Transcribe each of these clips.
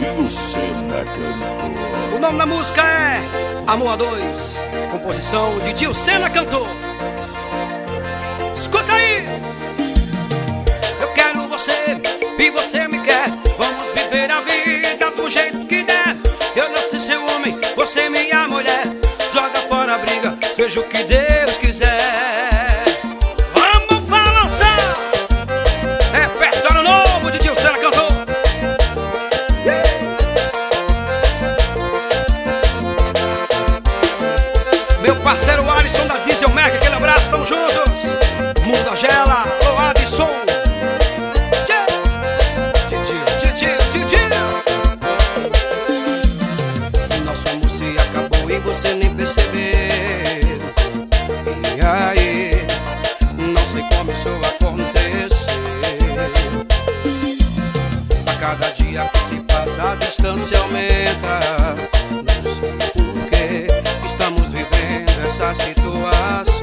Tio Senna cantou. O nome da música é Amor a Dois, composição de Tio Senna cantou. Escuta aí! Eu quero você e você me quer. Vamos viver a vida do jeito que der. Eu nasci seu homem, você minha mulher. Joga fora a briga, seja o que Deus quiser. Vamos balançar! Repertório novo de Tio Senna cantou. Meu parceiro Alisson da Diesel Mac, aquele abraço, tamo juntos. Mundo Gela, ô Adson. Nosso amor se acabou e você nem percebeu. E aí, não sei como isso aconteceu. A cada dia que se passa a distância aumenta. Não sei porquê estamos vivendo essa situação.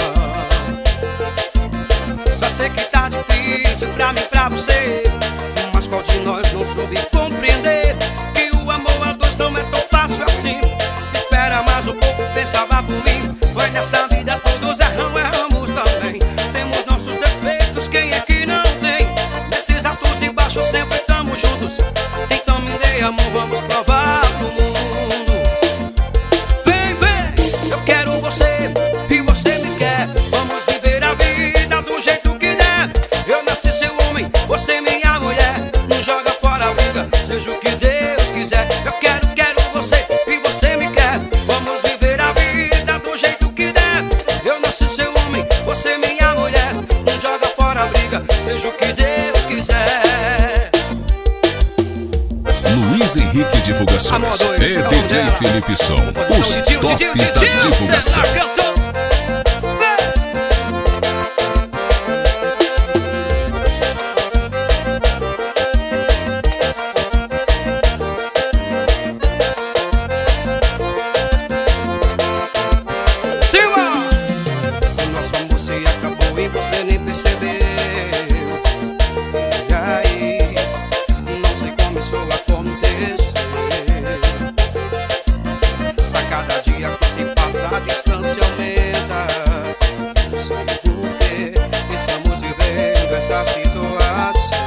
Já sei que tá difícil pra mim, pra você, mas qual de nós não soube compreender que o amor a dois não é tão fácil assim? Espera mais um pouco, pensava por mim. Foi nessa vida todos erramos também. Temos nossos defeitos, quem é que não tem? Nesses altos e baixos sempre estamos juntos. Então me dê amor, vamos provar pro mundo. Vem, vem, eu quero você e você me quer. Vamos viver a vida do jeito que der. Eu nasci seu homem, você minha mulher. Não joga fora a briga, seja o que Deus quiser. Eu quero você e você me quer. Vamos viver a vida do jeito que der. Eu nasci seu homem, você minha mulher. Não joga fora a briga, seja o que Deus quiser. Luiz Henrique Divulgações e DJ Felipe Som, os tops da divulgação. Nosso amor se acabou e você nem percebeu. E aí, não sei como isso aconteceu. A cada dia que se passa a distância aumenta. Não sei porquê estamos vivendo essa situação.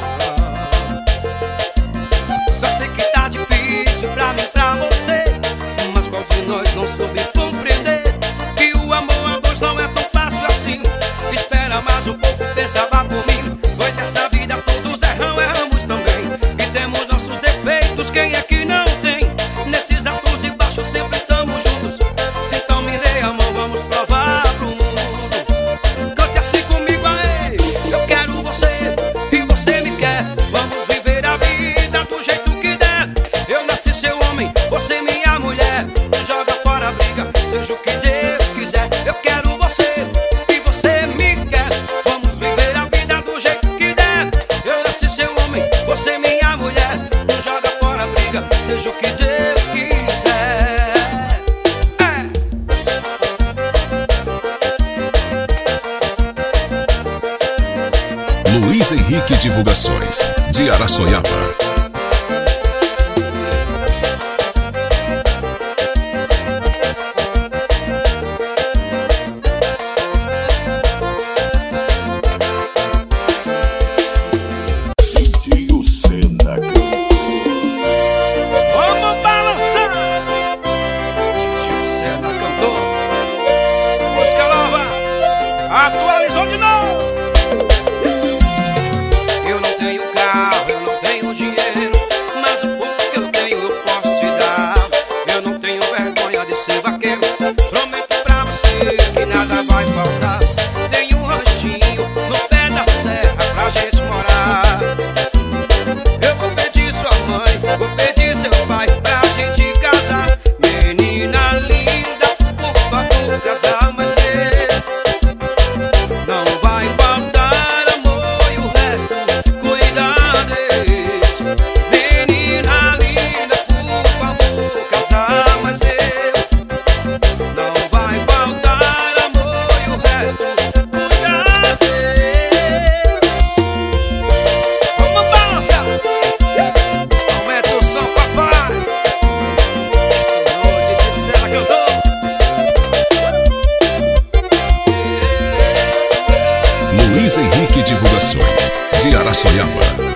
Já sei que tá difícil pra mim, pra você, mas qual de nós não soube compreender que o amor a dois não é tão fácil assim? Espera mais um pouco, pensava por mim. Foi dessa vida todos erramos também. E temos nossos defeitos, quem é que não tem? Nesses altos e baixos sempre estamos juntos. Então me dê a mão, vamos provar pro mundo. Cante assim comigo aí. Eu quero você e você me quer. Vamos viver a vida do jeito que der. Eu nasci seu homem, você minha mulher. Não joga fora a briga, seja o que Deus quiser. Eu quero você e você me quer. Vamos viver a vida do jeito que der. Eu nasci seu homem, você minha mulher. Não joga fora a briga, seja o que Deus quiser. Luiz Henrique Divulgações, de Araçoiaba. Tio Senna cantou. Vamos balançar! Tio Senna cantou. Música nova, atualizou de novo. Eu não tenho carro, eu não tenho dinheiro, mas o pouco que eu tenho eu posso te dar. Eu não tenho vergonha de ser vaqueiro. Prometo pra você que nada vai faltar. Tem um ranchinho no pé da serra pra gente morar. Eu vou pedir sua mãe, vou pedir seu pai pra gente casar. Menina linda, por favor, casar, mas Luiz Henrique Divulgações, de Araçoiaba.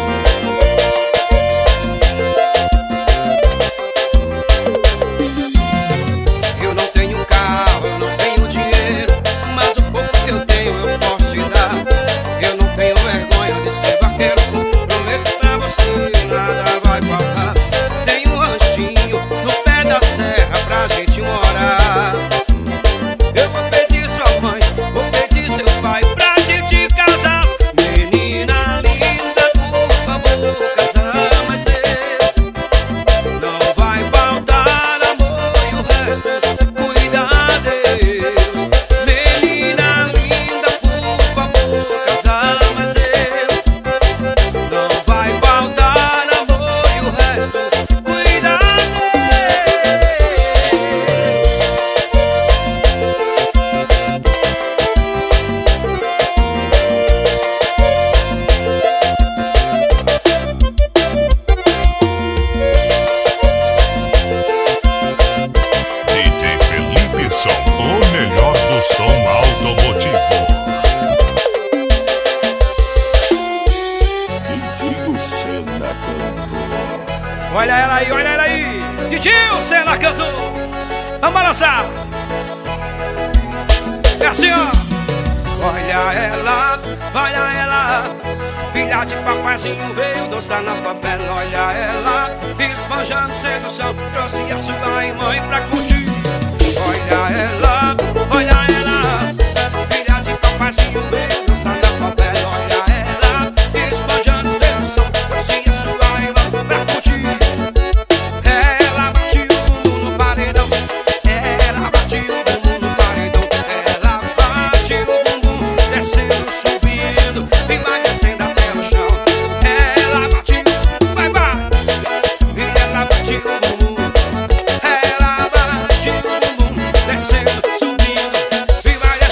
Olha ela aí, Didinho Sena cantou. Vamos balançar. É assim, ó. Olha ela, filha de papaizinho veio dançar na favela. Olha ela, esbanjando sedução, trouxe a sua mãe pra curtir. Olha ela, filha de papaizinho veio dançar na favela. Olha ela, esbanjando sedução, trouxe a sua mãe pra curtir. Ela bate o bumbum no paredão, ela bate o bumbum no paredão, ela bate o bumbum, descendo, subindo e vai descendo até o chão. Ela bate, vai, e ela bate o bumbum, ela bate o bumbum, descendo, subindo e vai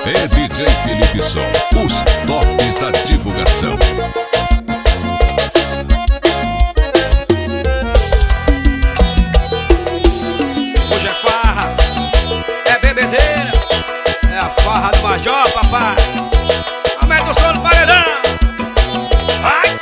é DJ Felipe Som, os tops da divulgação. Hoje é farra, é bebedeira, é a farra do Major, papai. Aumenta o som do paredão. Vai!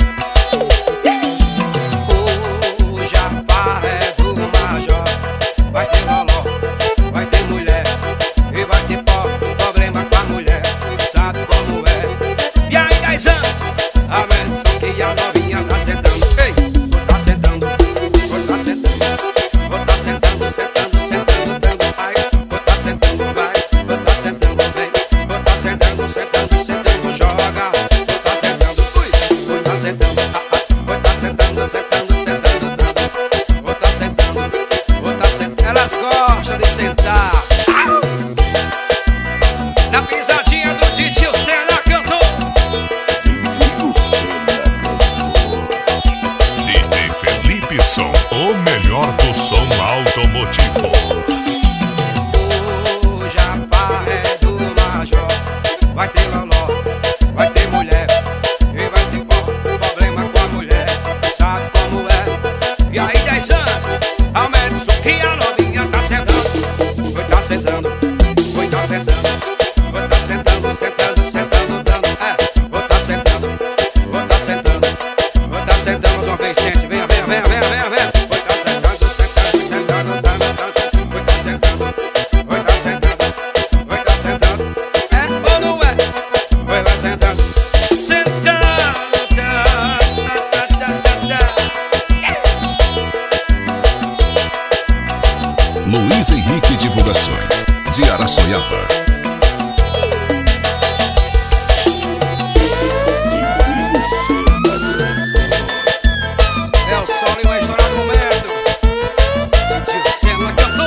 Hoje a farra é do Major. Vai ter loló, vai ter mulher e vai ter problema com a mulher. Sabe como é? E aí 10 anos, a versão que a novinha tá sentando. Ei, vou tá sentando, vou tá sentando, vou tá sentando, sentando, sentando, dando. Ai, vou tá sentando, vai, vou tá sentando, vem, vou tá sentando, sentando, sentando, joga. Vou tá sentando, fui, vou tá sentando, vou tá sentando, sentando, sentando, dando. Vou tá sentando, vou tá sentando. Elas gostam de sentar. Na pisadinha do Titio Senna cantou. Titio Senna cantou. DJ Felipe Som, o melhor do som automotivo. Hoje a farra é do Major. Vai ter loló, vai ter mulher e vai ter problema com a mulher. Sabe como é? E aí 10 anos, aumenta o som que a novinha tá sentando. Foi tá sentando, foi tá sentando. Vou tá sentando, sentando, sentando, dando. É, vou tá sentando, vou tá sentando, vou tá sentando mais uma vez, gente. Venha, venha, venha, venha, venha, venha. Vou tá sentando, sentando, sentando, dando, dando. Vou tá sentando, vou tá sentando, vou tá sentando. É ou não é? Vai sentando, sentando, Luiz Henrique Divulgações, de Araçoiaba. Titio Senna cantou. é o sol e uma história do momento. Titio Senna cantou.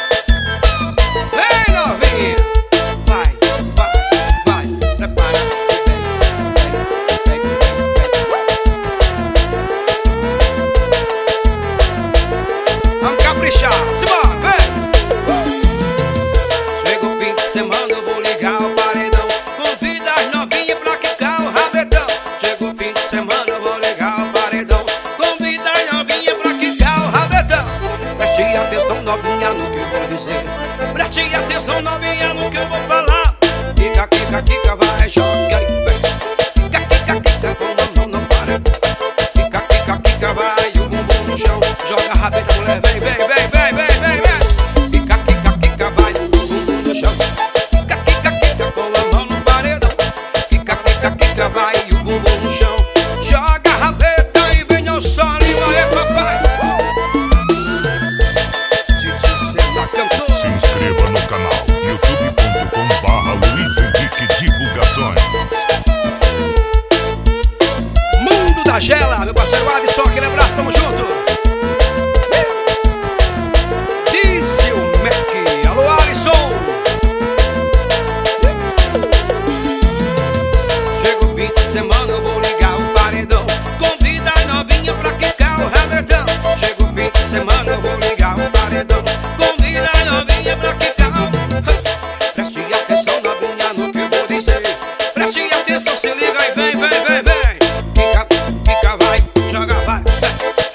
Vem, novinha. Vai, vai, vai. Prepara. Vem, vem, vem, vem. Vamos caprichar. Simbora, vem. Chega o fim de semana, eu vou ligar o paredão. Convida as novinhas pra quicar o rabetão. Chega o fim de semana, eu vou ligar o paredão. Convida as novinhas pra quicar o rabetão. Preste atenção, novinha, no que eu vou dizer. Preste atenção, novinha, no que eu vou falar. Quica, quica, quica, vai, joga e vem. Quica, quica, quica, com a mão no paredão. Quica, quica, quica, vai, o bumbum no chão. Joga a rabeta, mulher, vem, vem, vem, vem, vem, vem, vem. Quica, quica, quica, vai, o bumbum no chão. Quica, quica, quica, com a mão no paredão. Quica, quica, quica, vai, o bumbum no chão. Joga a rabeta e vem ao sol e vai, papai. Titio Senna cantou. Se inscreva no canal youtube.com/Luiz Henrique Divulgações. Mundo da Gela, meu parceiro Adson, aquele abraço, tamo junto. Diesel Mac, alô Alisson. Chega o fim de semana, eu vou ligar o paredão. Convida a novinha pra quicar o rabetão. Chega o fim de semana, eu vou ligar o paredão. Convida a novinha pra quicar o... Preste atenção, novinha, no que eu vou dizer. Preste atenção, se liga e vem, vem, vem, vem. Quica, quica, vai, joga, vai.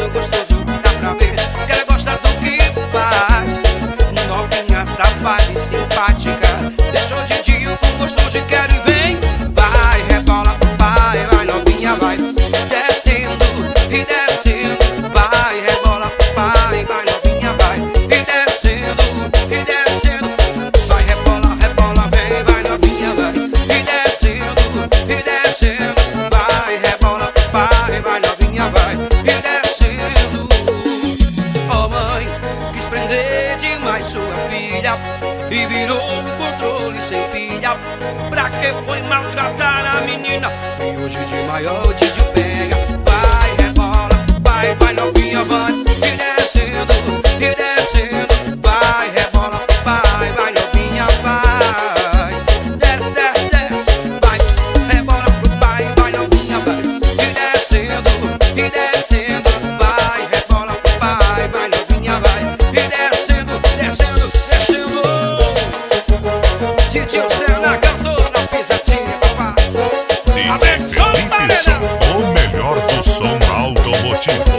muito gostoso, dá pra ver que ela gosta do que faz. Novinha, safada e simpática, deixou o Didinho com gosto de quero e vem. Vai, rebola pro pai, vai novinha, vai descendo e descendo. Vai, rebola pro pai, vai novinha, vai e descendo e descendo. Vai, rebola, rebola, vem, vai novinha, vai e descendo e descendo. Vai, rebola pro pai, vai novinha, vai e descendo. Oh mãe, quis prender demais sua filha e virou um controle sem pilha. Pra que foi maltratar a menina? E hoje de maior o Didi pega. Vai, rebola, vai novinha, vai e descendo e descendo. Vai, rebola, vai novinha, vai. Desce, desce, desce. Vai, rebola pro pai, vai novinha, vai e descendo e descendo. Vai, rebola pro pai, vai novinha, vai e descendo, descendo, descendo. Didi, você na cantora, na pisadinha, papai. DJ Felipe Som, o melhor do som automotivo.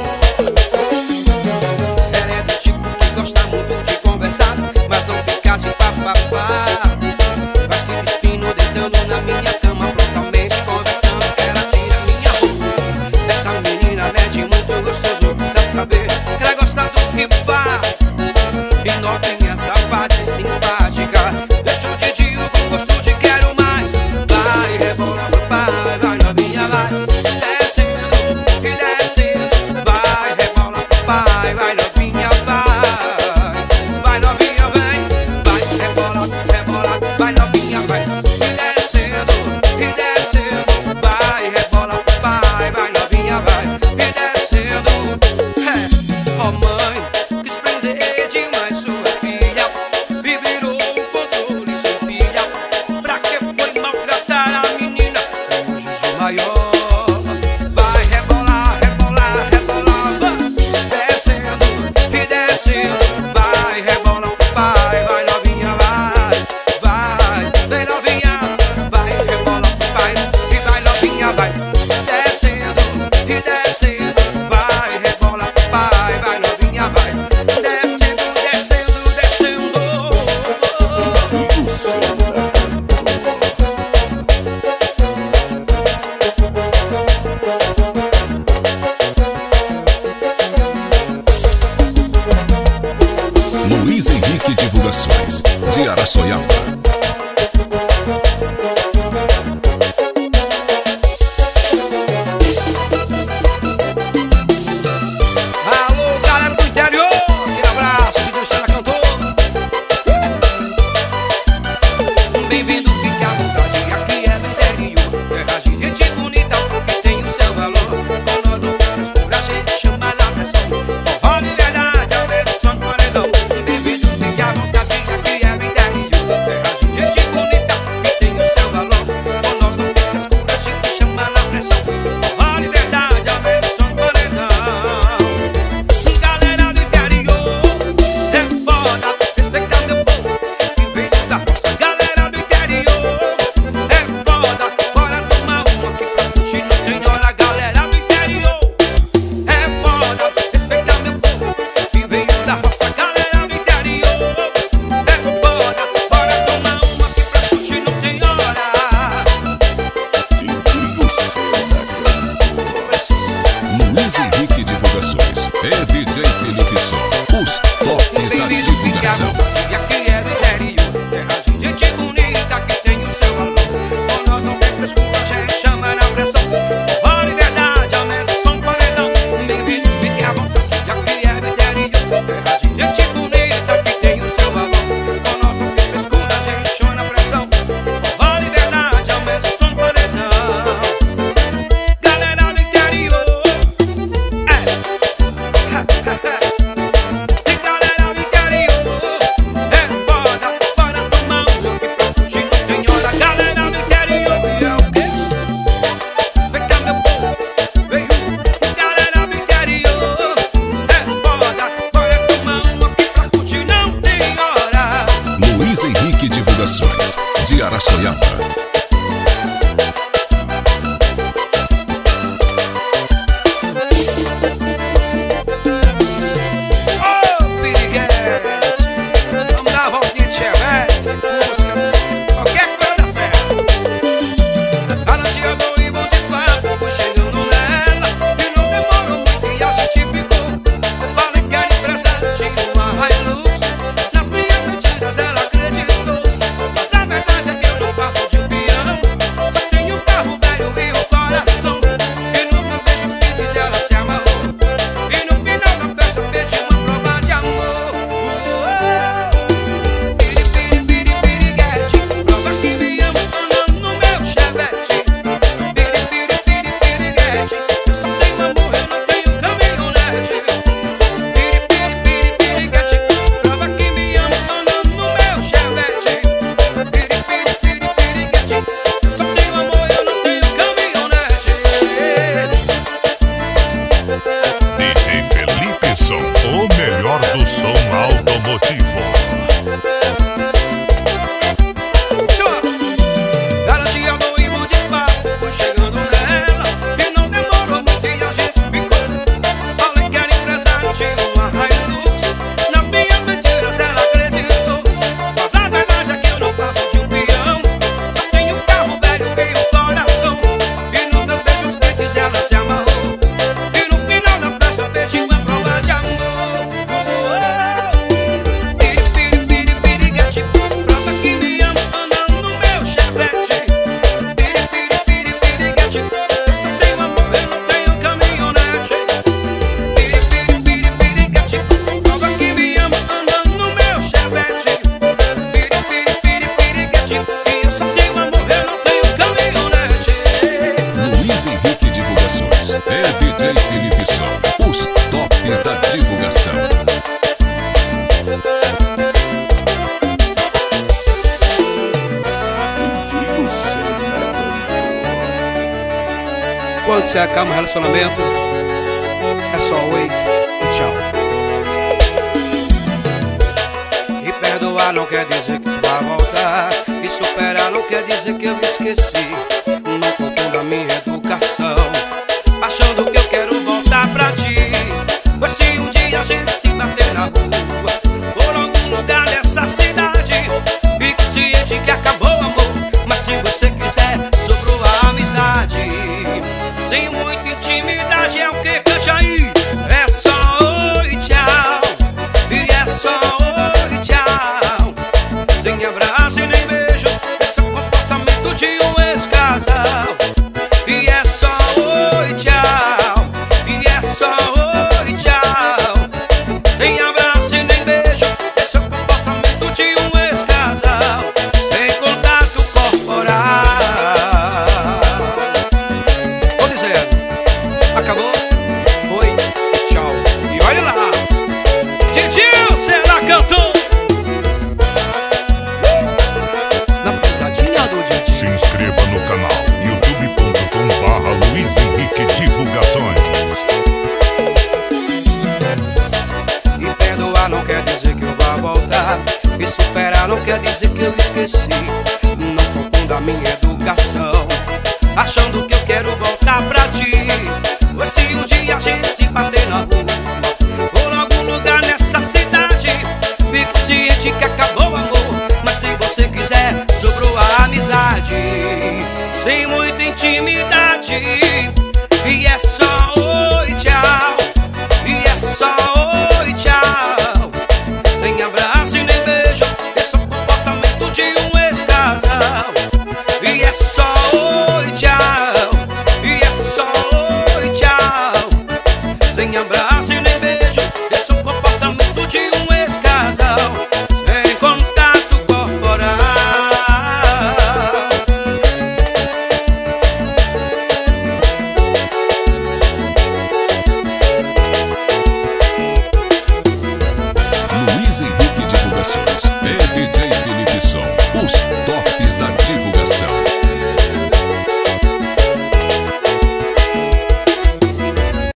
Ela é do tipo que gosta muito de conversar, mas não fica de papapá. Vai se despindo, deitando na minha cama, prontamente conversando. Ela tira minha roupa. Essa menina é de muito gostoso, dá pra ver que ela gosta do que faz. E novinha, safada e simpática, deixa o Didinho com gosto de quero mais. Vai, rebola pro pai, vai novinha, vai descendo e descendo. Vai, rebola pro pai, vai novinha, vai novinha, vem. Vai, rebola, rebola, vai novinha, vai e descendo e descendo. Vai, rebola pro pai, vai novinha, vai e descendo. Oh mãe, quis prender demais sua filha e virou um controle sem pilha. Pra que foi maltratar a menina? E hoje de maior. Vai, rebolar, rebolar, rebolar, vai descendo e descendo. Vai, rebola pro pai, vai novinha, vai vem novinha. Vai, rebola pro pai e vai novinha, vai descendo e descendo. Vai, rebola pro pai, vai novinha, vai descendo, descendo, descendo. Digo você na cantora. Luiz Henrique Divulgações, de Araçoiaba. Alô, galera do interior, aquele abraço que Deus na cantor. Bem-vindo, fique à vontade, aqui é do interior. Terra de gente bonita, que tem o seu valor. Com nós não temos cura, a gente chama na pressão. Forró de verdade, a versão do paredão. Bem-vindo, fique à vontade, aqui é do interior. Terra de gente bonita, que tem o seu valor. Com nós não temos cura, a gente chama na pressão. Forró de verdade, a versão do paredão. Galera do interior, é foda, respeitar meu povo que vem da roça. Galera do interior, é foda, bora tomar uma que pra curtir não tem hora. Galera do interior, é foda, respeitar meu povo que vem da roça. Galera do interior, é foda, bora tomar uma que pra curtir não tem hora. Digo você na cantora. Luiz Henrique Divulgações e DJ Felipe Som, os toques da Bem-vindo, fique à divulgação. vontade, aqui é do interior. Terra de gente bonita que tem o seu valor. Com nós não tem frescura, a gente chama na pressão. Forró de verdade, aumenta o som do paredão. Bem-vindo, fique à vontade, aqui é do interior. Terra de gente bonita que tem o seu valor. Com nós não tem frescura, a gente chama na pressão. Forró de verdade, aumenta o som do paredão. Galera do interior, tem galera do interior, é foda, bora tomar uma que pra curtir não tem hora. Galera do interior, e é o quê? Respeitar meu povo, veio. Galera do interior, é foda, bora tomar uma que pra curtir não tem hora. Luiz Henrique Divulgações, de Araçoiaba. quando se acalma o relacionamento, é só oi e tchau. E perdoar não quer dizer que vai voltar, e superar não quer dizer que eu esqueci. Não confunda minha educação achando que eu quero voltar pra ti. Pois se um dia a gente se bater na rua por algum lugar dessa cidade, fique ciente que acabou o amor, mas se você quiser sobrou a amizade. Sem muita intimidade é o que cante aí. É só oi, tchau. E é só oi, tchau. Sem abraço e nem beijo, esse é o comportamento de um ex-casal. E é só oi, tchau. E é só oi, tchau. Sem abraço e nem beijo, esse é o comportamento de um ex-casal. Sem contato corporal. Vou dizendo, acabou, oi, tchau. E olha lá, Didinho, será cantou na pisadinha do Didinho. Se inscreva no canal youtube.com/Luiz Henrique Divulgações. E perdoar não quer dizer que eu vá voltar, e superar não quer dizer que eu esqueci.